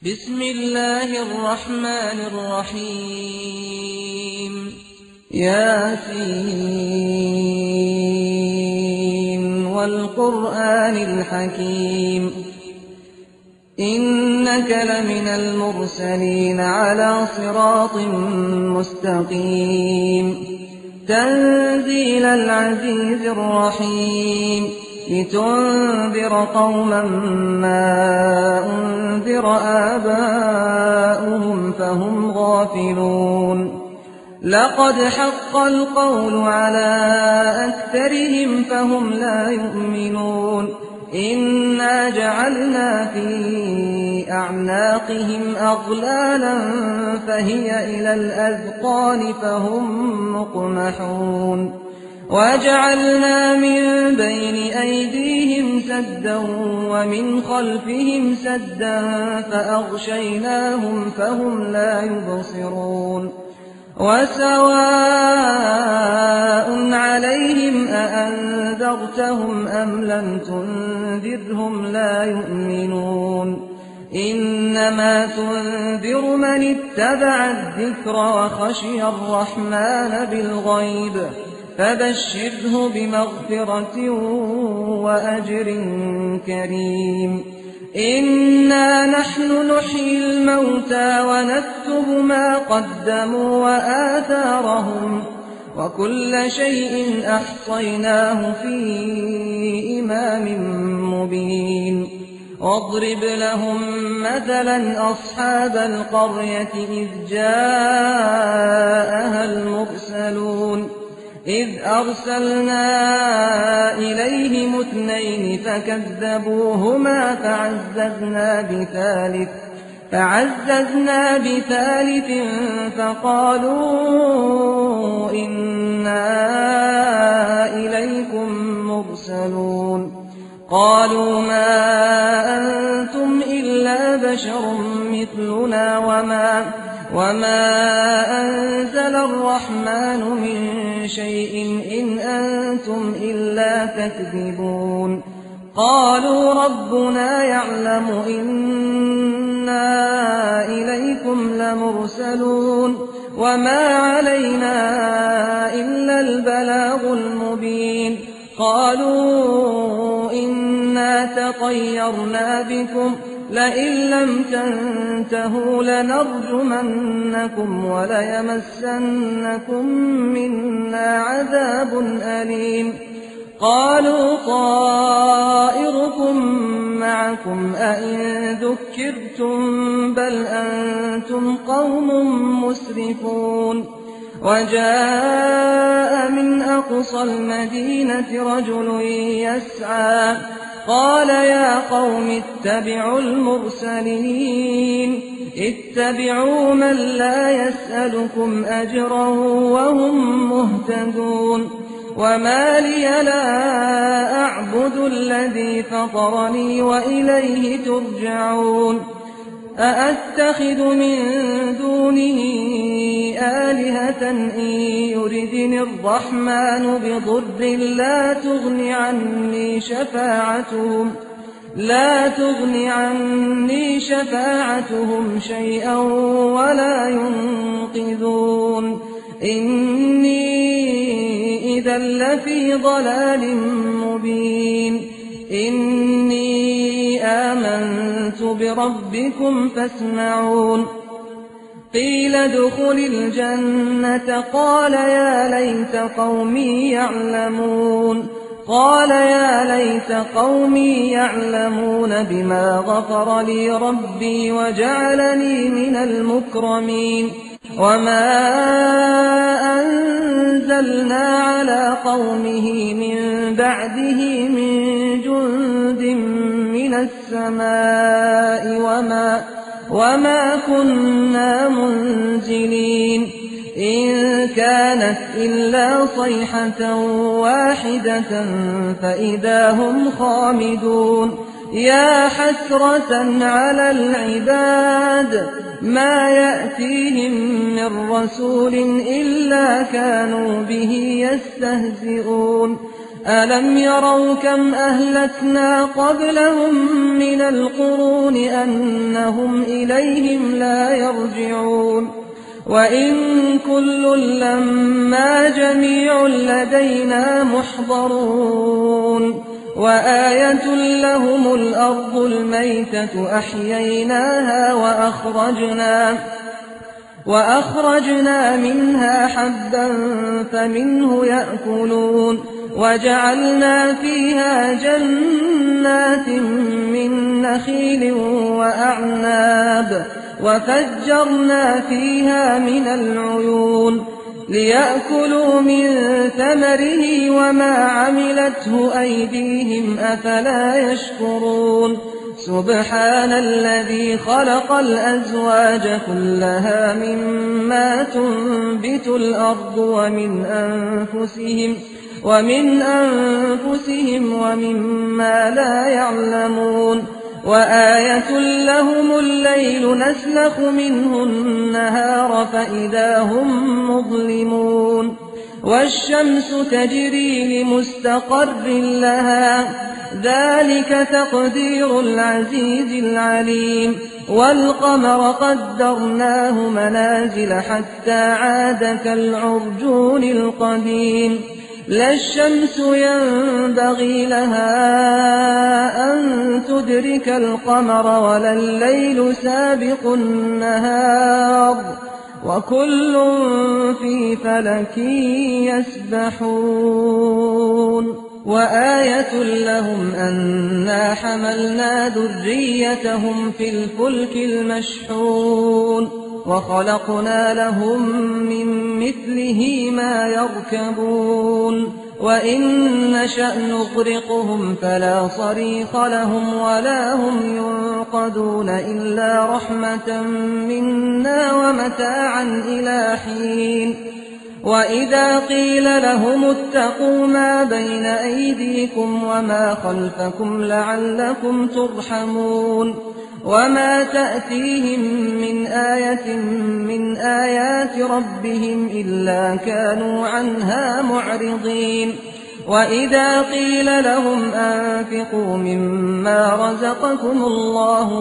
بسم الله الرحمن الرحيم ياسين والقرآن الحكيم إنك لمن المرسلين على صراط مستقيم تنزيل العزيز الرحيم لتنذر قوما ما أنذر آباؤهم فهم غافلون لقد حق القول على أكثرهم فهم لا يؤمنون إنا جعلنا في أعناقهم أغلالا فهي إلى الأذقان فهم مقمحون وجعلنا من بين أيديهم سدا ومن خلفهم سدا فأغشيناهم فهم لا يبصرون وسواء عليهم أأنذرتهم أم لم تنذرهم لا يؤمنون إنما تنذر من اتبع الذكر وخشي الرحمن بالغيب فبشره بمغفرة وأجر كريم إنا نحن نحيي الموتى ونكتب ما قدموا وآثارهم وكل شيء أحصيناه في إمام مبين واضرب لهم مثلا أصحاب القرية إذ جاءها المرسلون إذ أرسلنا إليهم اثنين فكذبوهما فعززنا بثالث فقالوا إنا إليكم مرسلون قالوا ما أنتم إلا بشر مثلنا وما أنزل الرحمن من شيء إن أنتم إلا تكذبون قالوا ربنا يعلم إنا إليكم لمرسلون وما علينا إلا البلاغ المبين قالوا إنا تطيرنا بكم لئن لم تنتهوا لنرجمنكم وليمسنكم منا عذاب أليم قالوا طائركم معكم أئن ذكرتم بل أنتم قوم مسرفون وجاء من أقصى المدينة رجل يسعى قال يا قوم اتبعوا المرسلين اتبعوا من لا يسألكم أجرا وهم مهتدون وما لي لا أعبد الذي فطرني وإليه ترجعون أأتخذ من دونه آلهة إن يردني الرحمن بضر لا تغن عني شفاعتهم شيئا ولا ينقذون إني إذا لفي ضلال مبين إني آمنت بربكم فاسمعون قيل ادخل الجنة قال يا ليت قومي يعلمون بما غفر لي ربي وجعلني من المكرمين وما أنزلنا على قومه من بعده من جند من السماء وما كنا منزلين إن كانت إلا صيحة واحدة فإذا هم خامدون يا حسرة على العباد ما يأتيهم من رسول إلا كانوا به يستهزئون ألم يروا كم أهلكنا قبلهم من القرون أنهم إليهم لا يرجعون وإن كل لما جميع لدينا محضرون وآية لهم الأرض الميتة أحييناها وأخرجنا منها حبا فمنه يأكلون وجعلنا فيها جنات من نخيل وأعناب وفجرنا فيها من العيون ليأكلوا من ثمره وما عملته أيديهم أفلا يشكرون سبحان الذي خلق الأزواج كلها مما تنبت الأرض ومن أنفسهم ومما لا يعلمون وآية لهم الليل نسلخ منه النهار فإذا هم مظلمون والشمس تجري لمستقر لها ذلك تقدير العزيز العليم والقمر قدرناه منازل حتى عاد كالعرجون القديم لا الشمس ينبغي لها أن تدرك القمر ولا الليل سابق النهار وكل في فلك يسبحون وآية لهم أنا حملنا ذريتهم في الفلك المشحون وخلقنا لهم من مثله ما يركبون وإن نشأ نغرقهم فلا صريخ لهم ولا هم ينقذون إلا رحمة منا ومتاعا إلى حين وإذا قيل لهم اتقوا ما بين أيديكم وما خلفكم لعلكم ترحمون وما تأتيهم من آية من آيات ربهم إلا كانوا عنها معرضين وإذا قيل لهم أنفقوا مما رزقكم الله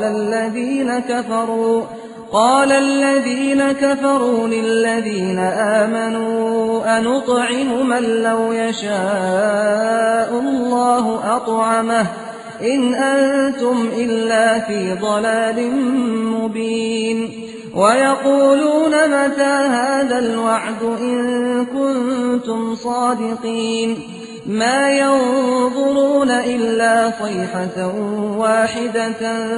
قال الذين كفروا للذين آمنوا أنطعم من لو يشاء الله أطعمه إن أنتم إلا في ضلال مبين ويقولون متى هذا الوعد إن كنتم صادقين ما ينظرون إلا صيحة واحدة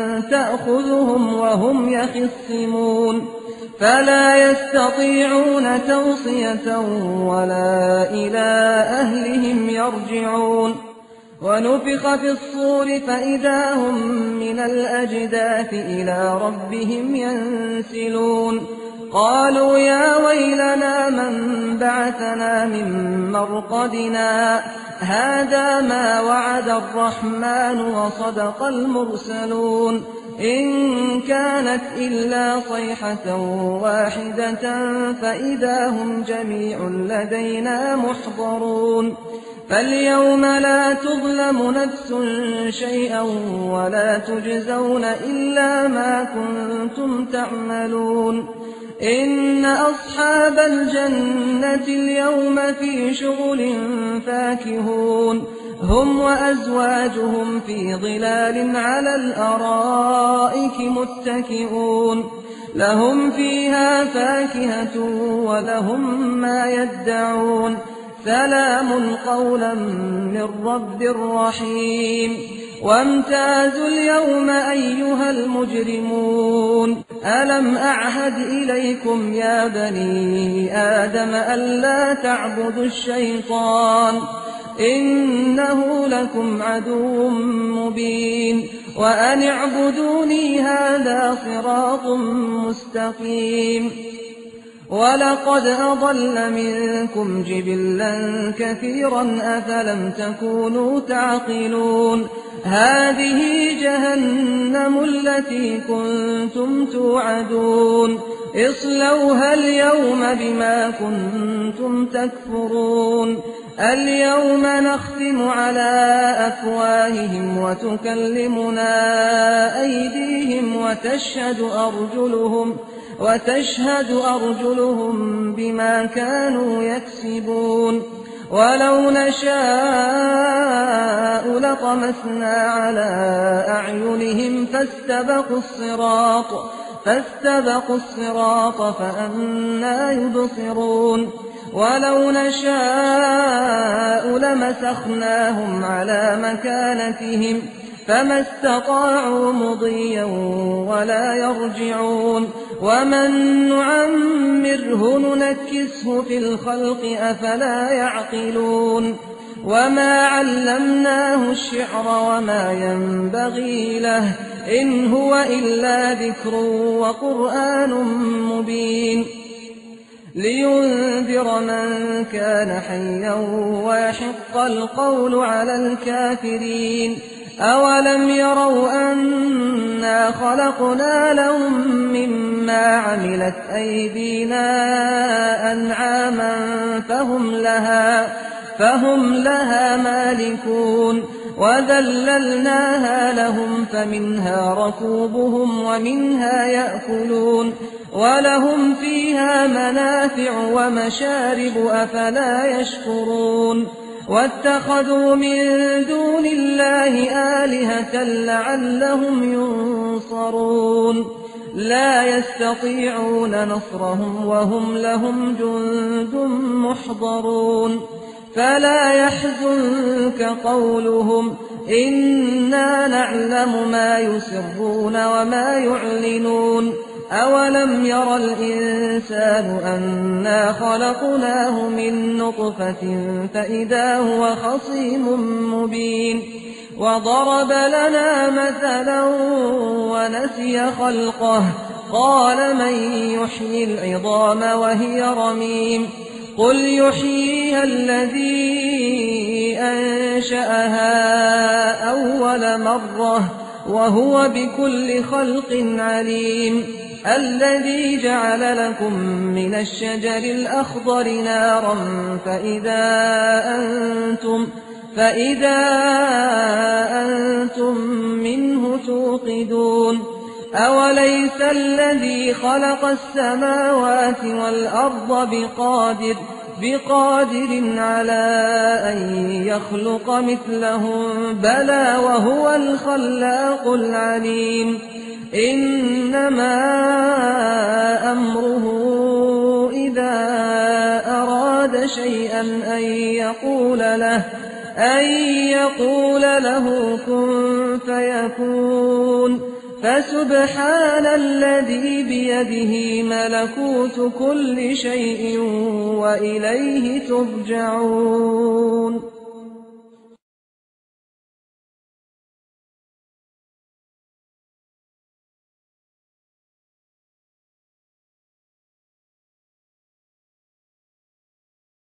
تأخذهم وهم يخصمون فلا يستطيعون توصية ولا إلى أهلهم يرجعون ونفخ في الصور فإذا هم من الأجداث إلى ربهم ينسلون قالوا يا ويلنا من بعثنا من مرقدنا هذا ما وعد الرحمن وصدق المرسلون إن كانت إلا صيحة واحدة فإذا هم جميع لدينا محضرون فاليوم لا تظلم نفس شيئا ولا تجزون إلا ما كنتم تعملون إن أصحاب الجنة اليوم في شغل فاكهون هم وأزواجهم في ظلال على الأرائك متكئون لهم فيها فاكهة ولهم ما يدعون سلام قولا من رب رحيم وامتازوا اليوم أيها المجرمون ألم أعهد إليكم يا بني آدم ألا تعبدوا الشيطان إنه لكم عدو مبين وأن اعبدوني هذا صراط مستقيم ولقد أضل منكم جبلا كثيرا أفلم تكونوا تعقلون هذه جهنم التي كنتم توعدون اصلوها اليوم بما كنتم تكفرون اليوم نختم على أفواههم وتكلمنا أيديهم وتشهد أرجلهم بما كانوا يكسبون ولو نشاء لطمسنا على أعينهم فاستبقوا الصراط فأنى يبصرون ولو نشاء لمسخناهم على مكانتهم فما استطاعوا مضيا ولا يرجعون ومن نعمره ننكسه في الخلق أفلا يعقلون وما علمناه الشعر وما ينبغي له إن هو إلا ذكر وقرآن مبين لينذر من كان حيا ويحق القول على الكافرين أولم يروا أنا خلقنا لهم مما عملت أيدينا أنعاما فهم لها مالكون وذللناها لهم فمنها ركوبهم ومنها يأكلون ولهم فيها منافع ومشارب أفلا يشكرون واتخذوا من دون الله آلهة لعلهم ينصرون لا يستطيعون نصرهم وهم لهم جند محضرون فلا يحزنك قولهم إنا نعلم ما يسرون وما يعلنون أولم ير الإنسان أنا خلقناه من نطفة فإذا هو خصيم مبين وضرب لنا مثلا ونسي خلقه قال من يحيي العظام وهي رميم قل يحييها الذي أنشأها أول مرة وهو بكل خلق عليم الذي جعل لكم من الشجر الأخضر نارا فإذا أنتم منه توقدون أوليس الذي خلق السماوات والأرض بقادر على أن يخلق مثلهم بلى وهو الخلاق العليم إنما أمره إذا أراد شيئا أن يقول له كن فيكون فسبحان الذي بيده ملكوت كل شيء وإليه ترجعون